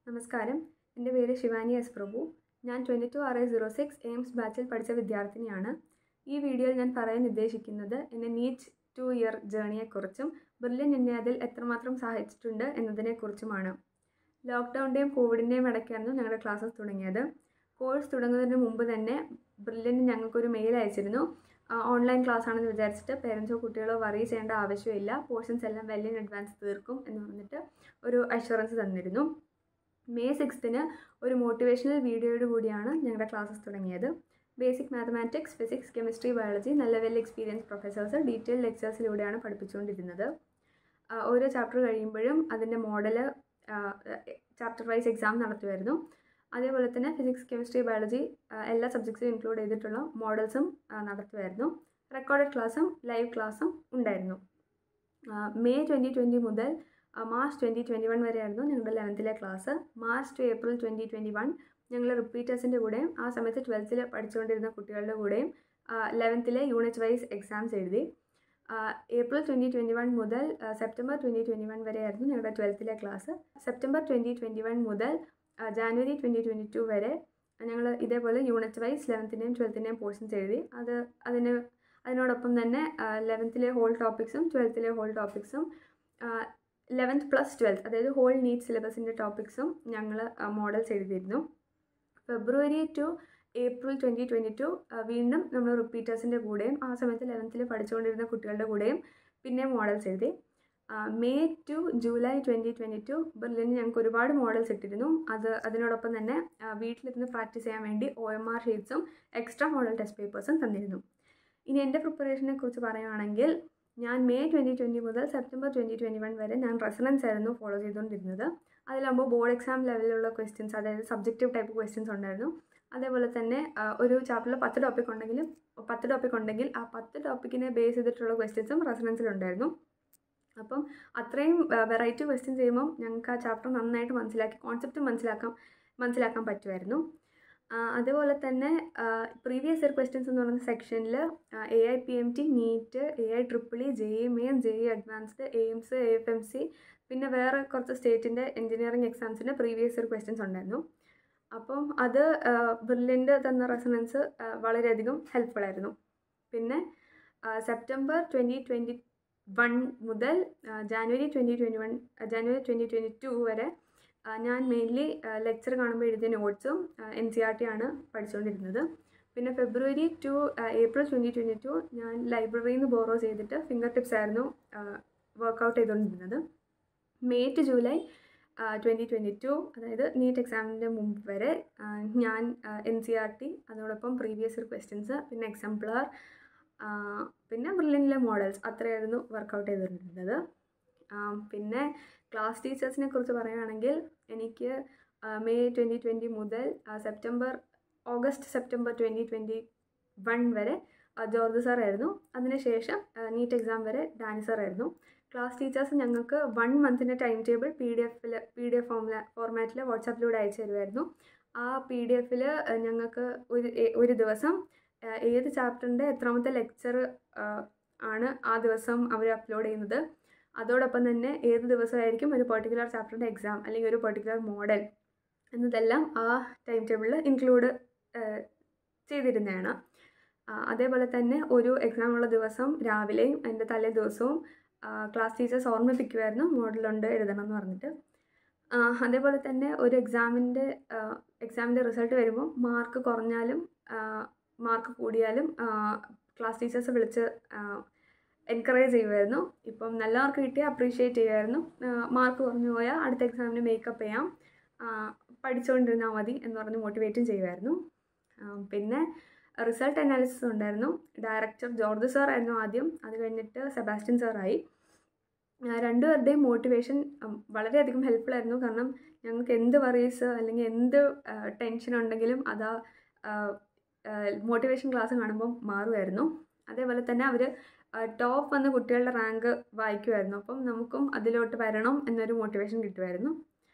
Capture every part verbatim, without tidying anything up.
നമസ്കാരം, എൻ്റെ പേര് ശിവാനി എസ് പ്രഭു. ഞാൻ twenty two R I zero six AIIMS ബാച്ചിൽ പഠിച്ച വിദ്യാർത്ഥിനിയാണ്. ഈ വീഡിയോയിൽ ഞാൻ പറയാൻ ഉദ്ദേശിക്കുന്നത് എൻ്റെ നീറ്റ് ടു ഇയർ ജേണിയെക്കുറിച്ചും ബെർലിൻ എന്നെ അതിൽ എത്രമാത്രം സഹായിച്ചിട്ടുണ്ട് എന്നതിനെക്കുറിച്ചുമാണ്. ലോക്ക്ഡൗണിൻ്റെയും കോവിഡിൻ്റെയും ഇടയ്ക്കായിരുന്നു ഞങ്ങളുടെ ക്ലാസ്സസ് തുടങ്ങിയത്. കോഴ്സ് തുടങ്ങുന്നതിന് മുമ്പ് തന്നെ ബെർലിന് ഞങ്ങൾക്കൊരു മെയിൽ അയച്ചിരുന്നു. ഓൺലൈൻ ക്ലാസ് ആണെന്ന് വിചാരിച്ചിട്ട് പേരൻസോ കുട്ടികളോ വറി ചെയ്യേണ്ട ആവശ്യമില്ല, പോർഷൻസ് എല്ലാം വെൽ ഇൻ അഡ്വാൻസ് തീർക്കും എന്ന് പറഞ്ഞിട്ട് ഒരു അഷ്വറൻസ് തന്നിരുന്നു. മെയ് സിക്സ്തിന് ഒരു മോട്ടിവേഷണൽ വീഡിയോയോട് കൂടിയാണ് ഞങ്ങളുടെ ക്ലാസ്സസ് തുടങ്ങിയത്. Basic mathematics, physics, chemistry, biology നല്ല വെൽ എക്സ്പീരിയൻസ് പ്രൊഫസേഴ്സ് ഡീറ്റെയിൽ ലെക്ചേഴ്സിലൂടെയാണ് പഠിപ്പിച്ചുകൊണ്ടിരുന്നത്. ഓരോ ചാപ്റ്റർ കഴിയുമ്പോഴും അതിൻ്റെ മോഡല് ചാപ്റ്റർ വൈസ് എക്സാം നടത്തുമായിരുന്നു. അതേപോലെ തന്നെ ഫിസിക്സ്, കെമിസ്ട്രി, ബയോളജി എല്ലാ സബ്ജക്ട്സും ഇൻക്ലൂഡ് ചെയ്തിട്ടുള്ള മോഡൽസും നടത്തുമായിരുന്നു. റെക്കോർഡഡ് ക്ലാസ്സും ലൈവ് ക്ലാസ്സും ഉണ്ടായിരുന്നു. മെയ് ട്വൻറ്റി ട്വൻറ്റി മുതൽ മാർച്ച് ട്വൻറ്റി ട്വൻറ്റി വൺ വരെയായിരുന്നു ഞങ്ങളുടെ ലെവൻത്തിലെ class. March to April twenty twenty one ഞങ്ങൾ റിപ്പീറ്റേഴ്സിൻ്റെ കൂടെയും ആ സമയത്ത് ട്വൽത്തിൽ പഠിച്ചുകൊണ്ടിരുന്ന കുട്ടികളുടെ കൂടെയും ലെവൻത്തിലെ യൂണിറ്റ് വൈസ് എക്സാംസ് എഴുതി. ഏപ്രിൽ ട്വൻറ്റി ട്വൻറ്റി വൺ മുതൽ സെപ്റ്റംബർ ട്വൻറ്റി ട്വൻറ്റി വൺ വരെയായിരുന്നു ഞങ്ങളുടെ ട്വൽത്തിലെ class. September twenty twenty one മുതൽ ജാനുവരി ട്വൻറ്റി ട്വൻറ്റി ടു വരെ ഞങ്ങൾ ഇതേപോലെ യൂണിറ്റ് വൈസ് ലെവൻത്തിൻ്റെയും ട്വൽത്തിൻ്റെയും പോർഷൻസ് എഴുതി. അത് അതിന് അതിനോടൊപ്പം തന്നെ ലെവൻത്തിലെ ഹോൾ ടോപ്പിക്സും ട്വൽത്തിലെ ഹോൾ ടോപ്പിക്സും ലെവൻത്ത് പ്ലസ് ട്വൽത്ത് അതായത് ഹോൾ നീറ്റ് സിലബസിൻ്റെ ടോപ്പിക്സും ഞങ്ങൾ മോഡൽസ് എഴുതിയിരുന്നു. February to April twenty twenty two വീണ്ടും നമ്മൾ റിപ്പീറ്റേഴ്സിൻ്റെ കൂടെയും ആ സമയത്ത് ലെവൻത്തിൽ പഠിച്ചുകൊണ്ടിരുന്ന കുട്ടികളുടെ കൂടെയും പിന്നെ മോഡൽസ് എഴുതി. May to July twenty twenty two ബെർലിന് ഞങ്ങൾക്ക് ഒരുപാട് മോഡൽസ് ഇട്ടിരുന്നു. അത് അതിനോടൊപ്പം തന്നെ വീട്ടിലിരുന്ന് പ്രാക്ടീസ് ചെയ്യാൻ വേണ്ടി ഒ എം ആർ ഷീറ്റ്സും എക്സ്ട്രാ മോഡൽ ടെസ്റ്റ് പേപ്പേഴ്സും തന്നിരുന്നു. ഇനി എൻ്റെ പ്രിപ്പറേഷനെ കുറിച്ച് പറയുകയാണെങ്കിൽ ഞാൻ മെയ് ട്വൻറ്റി ട്വൻറ്റി മുതൽ സെപ്റ്റംബർ ട്വൻറ്റി ട്വൻറ്റി വൺ വരെ ഞാൻ റെസണൻസ് ആയിരുന്നു ഫോളോ ചെയ്തുകൊണ്ടിരുന്നത്. അതിലാകുമ്പോൾ ബോർഡ് എക്സാം ലെവലിലുള്ള ക്വസ്റ്റ്യൻസ്, അതായത് സബ്ജക്റ്റീവ് ടൈപ്പ് ക്വസ്റ്റ്യൻസ് ഉണ്ടായിരുന്നു. അതേപോലെ തന്നെ ഒരു ചാപ്റ്ററിൽ പത്ത് ടോപ്പിക് ഉണ്ടെങ്കിലും പത്ത് ടോപ്പിക് ഉണ്ടെങ്കിൽ ആ പത്ത് ടോപ്പിക്കിനെ ബേസ് ചെയ്തിട്ടുള്ള ക്വസ്റ്റ്യൻസും റെസണൻസിലുണ്ടായിരുന്നു. അപ്പം അത്രയും വെറൈറ്റി ക്വസ്റ്റ്യൻസ് ചെയ്യുമ്പം ഞങ്ങൾക്ക് ആ ചാപ്റ്റർ നന്നായിട്ട് മനസ്സിലാക്കി കോൺസെപ്റ്റ് മനസ്സിലാക്കാൻ മനസ്സിലാക്കാൻ പറ്റുമായിരുന്നു. അതുപോലെ തന്നെ പ്രീവിയസ് ഇയർ ക്വസ്റ്റ്യൻസ് എന്ന് പറയുന്ന സെക്ഷനിൽ A I P M T, NEET, A I triple E, J E main, J E advanced, AIIMS, A F M C, പിന്നെ വേറെ കുറച്ച് സ്റ്റേറ്റിൻ്റെ എഞ്ചിനീയറിംഗ് എക്സാംസിൻ്റെ പ്രീവിയസ് ഇയർ ക്വസ്റ്റ്യൻസ് ഉണ്ടായിരുന്നു. അപ്പം അത് ബെർലിൻ്റെ തന്ന റെസണൻസ് വളരെയധികം ഹെൽപ്ഫുൾ ആയിരുന്നു. പിന്നെ സെപ്റ്റംബർ ട്വൻറ്റി ട്വൻറ്റി വൺ മുതൽ January twenty twenty one January twenty twenty two വരെ ഞാൻ മെയിൻലി ലെക്ചർ കാണുമ്പോൾ എഴുതിയ നോട്ട്സും എൻ സി ആർ ടി ആണ് പഠിച്ചുകൊണ്ടിരുന്നത്. പിന്നെ February to April twenty twenty two ഞാൻ ലൈബ്രറിയിൽ നിന്ന് ബോറോ ചെയ്തിട്ട് ഫിംഗർ ടിപ്സ് ആയിരുന്നു വർക്കൗട്ട് ചെയ്തുകൊണ്ടിരുന്നത്. May to July twenty twenty two അതായത് നീറ്റ് എക്സാമിൻ്റെ മുമ്പ് വരെ ഞാൻ എൻ സി ആർ ടി, അതോടൊപ്പം പ്രീവിയസ് ഇയർ ക്വസ്റ്റ്യൻസ്, പിന്നെ എക്സാംപ്ലർ, പിന്നെ ബെർലിനിലെ മോഡൽസ് അത്രയായിരുന്നു വർക്കൗട്ട് ചെയ്തുകൊണ്ടിരുന്നത്. പിന്നെ ക്ലാസ് ടീച്ചേഴ്സിനെ കുറിച്ച് പറയുകയാണെങ്കിൽ എനിക്ക് മെയ് ട്വൻറ്റി ട്വൻറ്റി മുതൽ September August September twenty twenty one വരെ ജോർജ് സാറായിരുന്നു. അതിനുശേഷം നീറ്റ് എക്സാം വരെ ഡാനി സാറായിരുന്നു. ക്ലാസ് ടീച്ചേഴ്സ് ഞങ്ങൾക്ക് വൺ മന്തിൻ്റെ ടൈം ടേബിൾ പി ഡി എഫിൽ പി ഡി എഫ് ഫോമില ഫോർമാറ്റിൽ വാട്സാപ്പിലൂടെ അയച്ചു തരുമായിരുന്നു. ആ പി ഡി എഫിൽ ഞങ്ങൾക്ക് ഒരു ഒരു ദിവസം ഏത് ചാപ്റ്ററിൻ്റെ എത്രാമത്തെ ലെക്ചർ ആണ് ആ ദിവസം അവർ അപ്ലോഡ് ചെയ്യുന്നത്, അതോടൊപ്പം തന്നെ ഏത് ദിവസമായിരിക്കും ഒരു പെർട്ടിക്കുലർ ചാപ്റ്ററിൻ്റെ എക്സാം അല്ലെങ്കിൽ ഒരു പെർട്ടിക്കുലർ മോഡൽ എന്നതെല്ലാം ആ ടൈം ടേബിളിൽ ഇൻക്ലൂഡ് ചെയ്തിരുന്നതാണ്. അതേപോലെ തന്നെ ഒരു എക്സാമുള്ള ദിവസം രാവിലെയും എൻ്റെ തലേ ദിവസവും ക്ലാസ് ടീച്ചേഴ്സ് ഓർമ്മിപ്പിക്കുമായിരുന്നു മോഡലുണ്ട് എഴുതണം എന്ന് പറഞ്ഞിട്ട്. അതേപോലെ തന്നെ ഒരു എക്സാമിൻ്റെ എക്സാമിൻ്റെ റിസൾട്ട് വരുമ്പോൾ മാർക്ക് കുറഞ്ഞാലും മാർക്ക് കൂടിയാലും ക്ലാസ് ടീച്ചേഴ്സ് വിളിച്ച് എൻകറേജ് ചെയ്യുമായിരുന്നു. ഇപ്പം നല്ല മാർക്ക് കിട്ടിയാൽ അപ്രീഷിയേറ്റ് ചെയ്യുമായിരുന്നു. മാർക്ക് കുറഞ്ഞു പോയാൽ അടുത്ത എക്സാമിന് മേക്കപ്പ് ചെയ്യാം, പഠിച്ചുകൊണ്ടിരുന്നാൽ മതി എന്ന് പറഞ്ഞ് മോട്ടിവേറ്റും ചെയ്യുമായിരുന്നു. പിന്നെ റിസൾട്ട് അനാലിസിസ് ഉണ്ടായിരുന്നു. ഡയറക്ടർ ജോർജ് സാർ ആയിരുന്നു ആദ്യം, അത് കഴിഞ്ഞിട്ട് സെബാസ്റ്റ്യൻ സാറായി. രണ്ടുപേരുടെയും മോട്ടിവേഷൻ വളരെയധികം ഹെൽപ്ഫുൾ ആയിരുന്നു. കാരണം ഞങ്ങൾക്ക് എന്ത് വറീസ് അല്ലെങ്കിൽ എന്ത് ടെൻഷൻ ഉണ്ടെങ്കിലും അതാ മോട്ടിവേഷൻ ക്ലാസ് കാണുമ്പം മാറുമായിരുന്നു. അതേപോലെ തന്നെ അവർ ടോപ്പ് വന്ന് കുട്ടികളുടെ റാങ്ക് വായിക്കുമായിരുന്നു. അപ്പം നമുക്കും അതിലോട്ട് വരണം എന്നൊരു മോട്ടിവേഷൻ കിട്ടുമായിരുന്നു.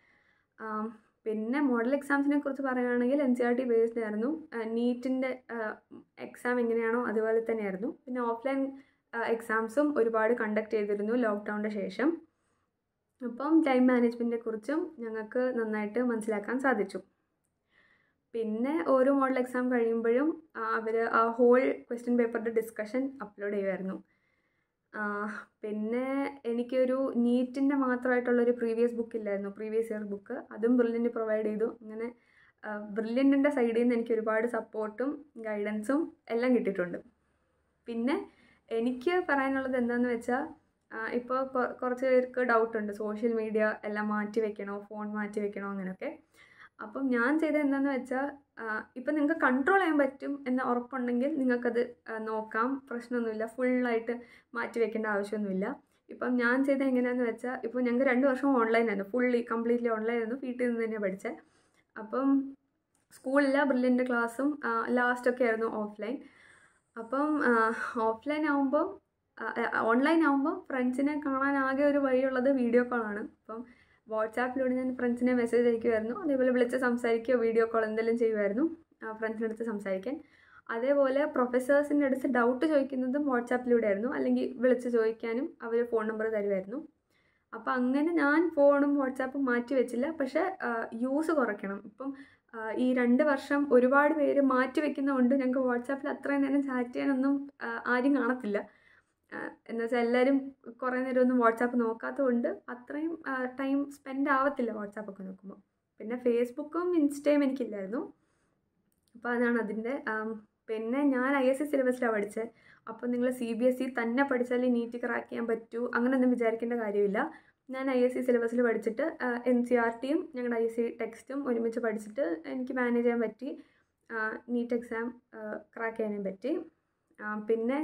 പിന്നെ മോഡൽ എക്സാംസിനെ കുറിച്ച് പറയുകയാണെങ്കിൽ N C R T based ആയിരുന്നു. നീറ്റിൻ്റെ എക്സാം എങ്ങനെയാണോ അതുപോലെ തന്നെയായിരുന്നു. പിന്നെ ഓഫ്ലൈൻ എക്സാംസും ഒരുപാട് കണ്ടക്ട് ചെയ്തിരുന്നു ലോക്ക്ഡൗണിൻ്റെ ശേഷം. അപ്പം ടൈം മാനേജ്മെൻറ്റിനെ കുറിച്ചും ഞങ്ങൾക്ക് നന്നായിട്ട് മനസ്സിലാക്കാൻ സാധിച്ചു. പിന്നെ ഓരോ മോഡൽ എക്സാം കഴിയുമ്പോഴും അവർ ആ ഹോൾ ക്വസ്റ്റ്യൻ പേപ്പറിൻ്റെ ഡിസ്കഷൻ അപ്ലോഡ് ചെയ്യുമായിരുന്നു. പിന്നെ എനിക്കൊരു നീറ്റിൻ്റെ മാത്രമായിട്ടുള്ളൊരു പ്രീവിയസ് ബുക്ക് ഇല്ലായിരുന്നു, പ്രീവിയസ് ഇയർ ബുക്ക്. അതും ബ്രില്യൻറ്റ് പ്രൊവൈഡ് ചെയ്തു. അങ്ങനെ ബ്രില്യൻറ്റിൻ്റെ സൈഡിൽ നിന്ന് എനിക്ക് ഒരുപാട് സപ്പോർട്ടും ഗൈഡൻസും എല്ലാം കിട്ടിയിട്ടുണ്ട്. പിന്നെ എനിക്ക് പറയാനുള്ളത് എന്താണെന്ന് വെച്ചാൽ, ഇപ്പോൾ കുറച്ച് പേർക്ക് ഡൗട്ടുണ്ട് സോഷ്യൽ മീഡിയ എല്ലാം മാറ്റി വെക്കണോ, ഫോൺ മാറ്റി വെക്കണോ അങ്ങനെയൊക്കെ. അപ്പം ഞാൻ ചെയ്തത് എന്താണെന്ന് വെച്ചാൽ, ഇപ്പം നിങ്ങൾക്ക് കൺട്രോൾ ചെയ്യാൻ പറ്റും എന്ന് ഉറപ്പുണ്ടെങ്കിൽ നിങ്ങൾക്കത് നോക്കാം, പ്രശ്നമൊന്നുമില്ല. ഫുള്ളായിട്ട് മാറ്റി വെക്കേണ്ട ആവശ്യമൊന്നുമില്ല. ഇപ്പം ഞാൻ ചെയ്തത് എങ്ങനെയാണെന്ന് വെച്ചാൽ, ഇപ്പോൾ ഞങ്ങൾക്ക് രണ്ട് വർഷം ഓൺലൈനായിരുന്നു, ഫുള്ളി കംപ്ലീറ്റ്ലി ഓൺലൈനായിരുന്നു, വീട്ടിൽ നിന്ന് തന്നെ പഠിച്ചത്. അപ്പം സ്കൂളിലെ ബ്രില്യൻ്റ് ക്ലാസ്സും ലാസ്റ്റൊക്കെ ആയിരുന്നു ഓഫ്ലൈൻ. അപ്പം ഓഫ്ലൈൻ ആകുമ്പോൾ ഓൺലൈൻ ആകുമ്പോൾ ഫ്രണ്ട്സിനെ കാണാൻ ആകെ ഒരു വഴിയുള്ളത് വീഡിയോ കോളാണ്. അപ്പം വാട്സാപ്പിലൂടെ ഞാൻ ഫ്രണ്ട്സിനെ മെസ്സേജ് അയക്കുമായിരുന്നു, അതേപോലെ വിളിച്ച് സംസാരിക്കുകയോ വീഡിയോ കോൾ എന്തെങ്കിലും ചെയ്യുമായിരുന്നു ഫ്രണ്ട്സിൻ്റെ അടുത്ത് സംസാരിക്കാൻ. അതേപോലെ പ്രൊഫസേഴ്സിൻ്റെ അടുത്ത് ഡൗട്ട് ചോദിക്കുന്നതും വാട്സാപ്പിലൂടെ ആയിരുന്നു, അല്ലെങ്കിൽ വിളിച്ച് ചോദിക്കാനും അവർ ഫോൺ നമ്പർ തരുമായിരുന്നു. അപ്പോൾ അങ്ങനെ ഞാൻ ഫോണും വാട്സാപ്പും മാറ്റി വെച്ചില്ല. പക്ഷേ യൂസ് കുറയ്ക്കണം. ഇപ്പം ഈ രണ്ട് വർഷം ഒരുപാട് പേര് മാറ്റി വെക്കുന്നതുകൊണ്ട് ഞങ്ങൾക്ക് വാട്സാപ്പിൽ അത്രയും നേരം ചാറ്റ് ചെയ്യാനൊന്നും ആരും കാണത്തില്ല. എന്ന് വെച്ചാൽ എല്ലാവരും കുറേ നേരം ഒന്നും വാട്സാപ്പ് നോക്കാത്തതുകൊണ്ട് അത്രയും ടൈം സ്പെൻഡ് ആവത്തില്ല വാട്സാപ്പൊക്കെ നോക്കുമ്പോൾ. പിന്നെ ഫേസ്ബുക്കും ഇൻസ്റ്റയും എനിക്കില്ലായിരുന്നു. അപ്പോൾ അതാണ് അതിൻ്റെ. പിന്നെ ഞാൻ ഐ എസ് സി സിലബസിലാണ് പഠിച്ചത്. അപ്പോൾ നിങ്ങൾ സി ബി എസ് ഇ തന്നെ പഠിച്ചാലേ നീറ്റ് ക്രാക്ക് ചെയ്യാൻ പറ്റൂ അങ്ങനെയൊന്നും വിചാരിക്കേണ്ട കാര്യമില്ല. ഞാൻ ഐ എസ് സി സിലബസിൽ പഠിച്ചിട്ട് എൻ സി ആർ ടിയും ഞങ്ങളുടെ ഐ എസ് സി ടെക്സ്റ്റും ഒരുമിച്ച് പഠിച്ചിട്ട് എനിക്ക് മാനേജ് ചെയ്യാൻ പറ്റി. നീറ്റ് എക്സാം ക്രാക്ക് ചെയ്യാനും പറ്റി. പിന്നെ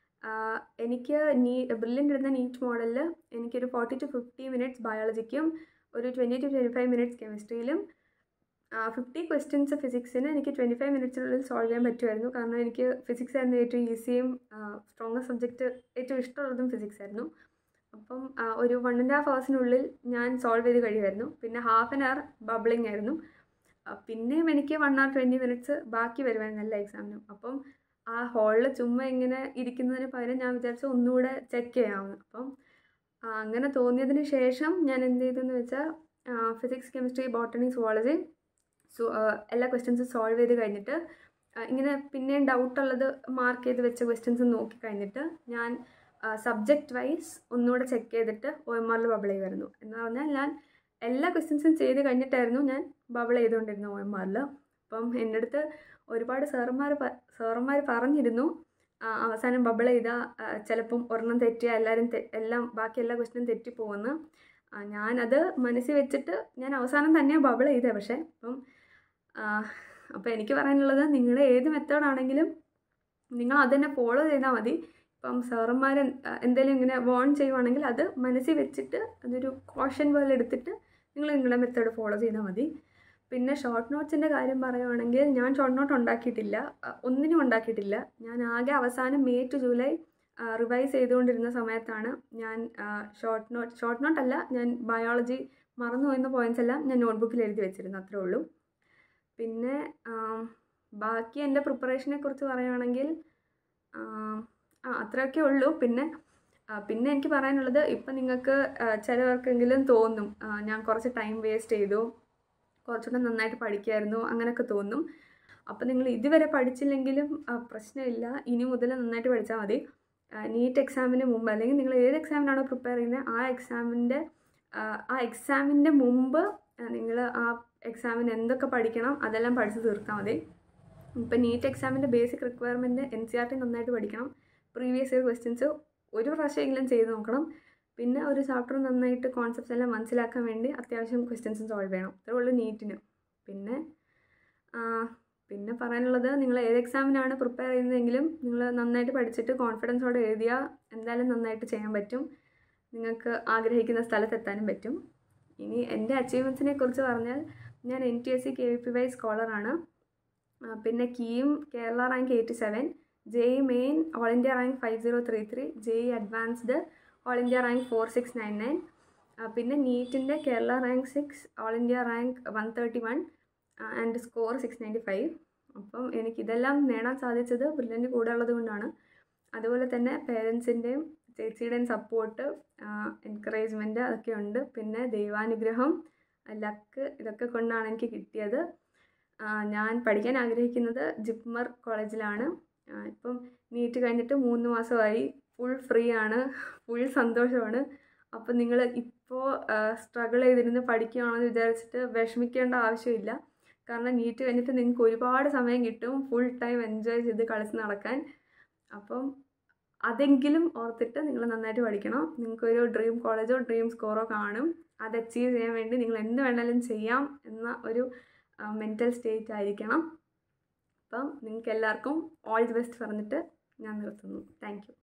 എനിക്ക് നീ ബ്രില്യൻ്റ് ഇടുന്ന നീറ്റ് മോഡലിൽ എനിക്കൊരു ഫോർട്ടി ടു ഫിഫ്റ്റി മിനിറ്റ്സ് ബയോളജിക്കും ഒരു twenty to twenty five minutes കെമിസ്ട്രിയിലും ഫിഫ്റ്റി ക്വസ്റ്റ്യൻസ് ഫിസിക്സിന് എനിക്ക് ട്വൻറ്റി ഫൈവ് മിനിറ്റ്സിനുള്ളിൽ സോൾവ് ചെയ്യാൻ പറ്റുമായിരുന്നു. കാരണം എനിക്ക് ഫിസിക്സ് ആയിരുന്നു ഏറ്റവും ഈസിയും സ്ട്രോങ്ങസ്റ്റ് സബ്ജക്റ്റ്, ഏറ്റവും ഇഷ്ടമുള്ളതും ഫിസിക്സ് ആയിരുന്നു. അപ്പം ഒരു വൺ ആൻഡ് ഹാഫ് ഹവേഴ്സിനുള്ളിൽ ഞാൻ സോൾവ് ചെയ്ത് കഴിയുമായിരുന്നു. പിന്നെ ഹാഫ് ആൻ അവർ ബബ്ലിംഗ് ആയിരുന്നു. പിന്നെയും എനിക്ക് വൺ അവർ ട്വൻറ്റി മിനിറ്റ്സ് ബാക്കി വരുമായിരുന്നു എല്ലാ എക്സാമിനും. അപ്പം ആ ഹോളിൽ ചുമ്മാ ഇങ്ങനെ ഇരിക്കുന്നതിന് പകരം ഞാൻ വിചാരിച്ചു ഒന്നുകൂടെ ചെക്ക് ചെയ്യാമെന്ന്. അപ്പം അങ്ങനെ തോന്നിയതിന് ശേഷം ഞാൻ എന്ത് ചെയ്തെന്ന് വെച്ചാൽ physics, chemistry, botany, zoology so എല്ലാ ക്വസ്റ്റ്യൻസും സോൾവ് ചെയ്ത് കഴിഞ്ഞിട്ട് ഇങ്ങനെ പിന്നെയും ഡൗട്ടുള്ളത് മാർക്ക് ചെയ്ത് വെച്ച ക്വസ്റ്റ്യൻസ് നോക്കി കഴിഞ്ഞിട്ട് ഞാൻ സബ്ജക്റ്റ് വൈസ് ഒന്നുകൂടെ ചെക്ക് ചെയ്തിട്ട് ഒ എം ആറിൽ ബബിൾ ചെയ്യുമായിരുന്നു. എന്ന് പറഞ്ഞാൽ ഞാൻ എല്ലാ ക്വസ്റ്റ്യൻസും ചെയ്ത് കഴിഞ്ഞിട്ടായിരുന്നു ഞാൻ ബബിൾ ചെയ്തുകൊണ്ടിരുന്നത് ഒ എം ആറിൽ. അപ്പം എൻ്റെ അടുത്ത് ഒരുപാട് സാറന്മാർ സാറന്മാർ പറഞ്ഞിരുന്നു അവസാനം ബബിൾ ചെയ്താൽ ചിലപ്പം ഒരെണ്ണം തെറ്റിയാൽ എല്ലാവരും എല്ലാം ബാക്കി എല്ലാ ക്വസ്റ്റ്യനും തെറ്റിപ്പോകുമെന്ന്. ഞാനത് മനസ്സിൽ വെച്ചിട്ട് ഞാൻ അവസാനം തന്നെയാണ് ബബിൾ ചെയ്തത്. പക്ഷേ അപ്പം അപ്പോൾ എനിക്ക് പറയാനുള്ളത്, നിങ്ങളുടെ ഏത് മെത്തേഡാണെങ്കിലും നിങ്ങൾ അതുതന്നെ ഫോളോ ചെയ്താൽ മതി. ഇപ്പം സാറന്മാർ എന്തെങ്കിലും ഇങ്ങനെ വോൺ ചെയ്യുവാണെങ്കിൽ അത് മനസ്സിൽ വെച്ചിട്ട് അതൊരു കോഷൻ പോലെ എടുത്തിട്ട് നിങ്ങൾ നിങ്ങളുടെ മെത്തേഡ് ഫോളോ ചെയ്താൽ മതി. പിന്നെ ഷോർട്ട് നോട്ട്സിൻ്റെ കാര്യം പറയുവാണെങ്കിൽ ഞാൻ ഷോർട്ട് നോട്ട് ഉണ്ടാക്കിയിട്ടില്ല, ഒന്നിനും ഉണ്ടാക്കിയിട്ടില്ല. ഞാൻ ആകെ അവസാനം മെയ് ടു ജൂലൈ റിവൈസ് ചെയ്തുകൊണ്ടിരുന്ന സമയത്താണ് ഞാൻ ഷോർട്ട് നോട്ട് ഷോർട്ട് നോട്ടല്ല ഞാൻ ബയോളജി മറന്നു പോയെന്ന പോയിൻറ്റ്സ് എല്ലാം ഞാൻ നോട്ട്ബുക്കിൽ എഴുതി വെച്ചിരുന്നു, അത്രേ ഉള്ളൂ. പിന്നെ ബാക്കി എൻ്റെ പ്രിപ്പറേഷനെ കുറിച്ച് പറയുകയാണെങ്കിൽ ആ അത്രയൊക്കെ ഉള്ളൂ. പിന്നെ പിന്നെ എനിക്ക് പറയാനുള്ളത്, ഇപ്പം നിങ്ങൾക്ക് ചിലവർക്കെങ്കിലും തോന്നും ഞാൻ കുറച്ച് ടൈം വേസ്റ്റ് ചെയ്തു, കുറച്ചുകൂടെ നന്നായിട്ട് പഠിക്കുമായിരുന്നു അങ്ങനെയൊക്കെ തോന്നും. അപ്പോൾ നിങ്ങൾ ഇതുവരെ പഠിച്ചില്ലെങ്കിലും പ്രശ്നമില്ല, ഇനി മുതൽ നന്നായിട്ട് പഠിച്ചാൽ മതി. നീറ്റ് എക്സാമിന് മുമ്പ് അല്ലെങ്കിൽ നിങ്ങൾ ഏത് എക്സാമിനാണോ പ്രിപ്പയർ ചെയ്യുന്നത് ആ എക്സാമിൻ്റെ ആ എക്സാമിൻ്റെ മുമ്പ് നിങ്ങൾ ആ എക്സാമിന് എന്തൊക്കെ പഠിക്കണം അതെല്ലാം പഠിച്ച് തീർത്താൽ മതി. ഇപ്പം നീറ്റ് എക്സാമിൻ്റെ basic requirement N C R T നന്നായിട്ട് പഠിക്കണം. പ്രീവിയസ് ഇയർ ക്വസ്റ്റ്യൻസ് ഒരു പ്രാവശ്യമെങ്കിലും ചെയ്ത് നോക്കണം. പിന്നെ ഒരു ചാപ്റ്റർ നന്നായിട്ട് കോൺസെപ്റ്റ്സ് എല്ലാം മനസ്സിലാക്കാൻ വേണ്ടി അത്യാവശ്യം ക്വസ്റ്റ്യൻസും സോൾവ് ചെയ്യണം. അത്രേ ഉള്ളൂ നീറ്റിന്. പിന്നെ പിന്നെ പറയാനുള്ളത്, നിങ്ങൾ ഏത് എക്സാമിനാണ് പ്രിപ്പയർ ചെയ്യുന്നതെങ്കിലും നിങ്ങൾ നന്നായിട്ട് പഠിച്ചിട്ട് കോൺഫിഡൻസോടെ എഴുതിയാൽ എന്തായാലും നന്നായിട്ട് ചെയ്യാൻ പറ്റും. നിങ്ങൾക്ക് ആഗ്രഹിക്കുന്ന സ്ഥലത്തെത്താനും പറ്റും. ഇനി എൻ്റെ അച്ചീവ്മെൻറ്റ്സിനെ കുറിച്ച് പറഞ്ഞാൽ, ഞാൻ N T S C K V P Y സ്കോളറാണ്. പിന്നെ KEAM Kerala rank eighty seven, J E main all India rank five zero three three, J E advanced all India rank four six nine nine, പിന്നെ നീറ്റിൻ്റെ Kerala rank six, all India rank one thirty one and score six ninety five. അപ്പം എനിക്കിതെല്ലാം നേടാൻ സാധിച്ചത് brilliant കൂടെ ഉള്ളത് കൊണ്ടാണ്. അതുപോലെ തന്നെ പേരൻസിൻ്റെയും ചേച്ചിയുടെ സപ്പോർട്ട്, എൻകറേജ്മെൻറ്റ് അതൊക്കെ ഉണ്ട്. പിന്നെ ദൈവാനുഗ്രഹം, ലക്ക്, ഇതൊക്കെ കൊണ്ടാണ് എനിക്ക് കിട്ടിയത്. ഞാൻ പഠിക്കാൻ ആഗ്രഹിക്കുന്നത് ജിപ്മർ കോളേജിലാണ്. ഇപ്പം നീറ്റ് കഴിഞ്ഞിട്ട് മൂന്ന് മാസമായി. ഫുൾ ഫ്രീ ആണ്, ഫുൾ സന്തോഷമാണ്. അപ്പം നിങ്ങൾ ഇപ്പോൾ സ്ട്രഗിൾ ചെയ്തിരുന്ന് പഠിക്കുകയാണെന്ന് വിചാരിച്ചിട്ട് വിഷമിക്കേണ്ട ആവശ്യമില്ല. കാരണം നീറ്റ് കഴിഞ്ഞിട്ട് നിങ്ങൾക്ക് ഒരുപാട് സമയം കിട്ടും ഫുൾ ടൈം എൻജോയ് ചെയ്ത് കളിച്ച് നടക്കാൻ. അപ്പം അതെങ്കിലും ഓർത്തിട്ട് നിങ്ങൾ നന്നായിട്ട് പഠിക്കണം. നിങ്ങൾക്കൊരു ഡ്രീം കോളേജോ ഡ്രീം സ്കോറോ കാണും. അത് അച്ചീവ് ചെയ്യാൻ വേണ്ടി നിങ്ങൾ എന്ത് വേണമെങ്കിലും ചെയ്യാം എന്ന ഒരു മെൻറ്റൽ സ്റ്റേറ്റ് ആയിരിക്കണം. അപ്പം നിങ്ങൾക്ക് എല്ലാവർക്കും ഓൾ ദി ബെസ്റ്റ് പറഞ്ഞിട്ട് ഞാൻ നിർത്തുന്നു. Thank U.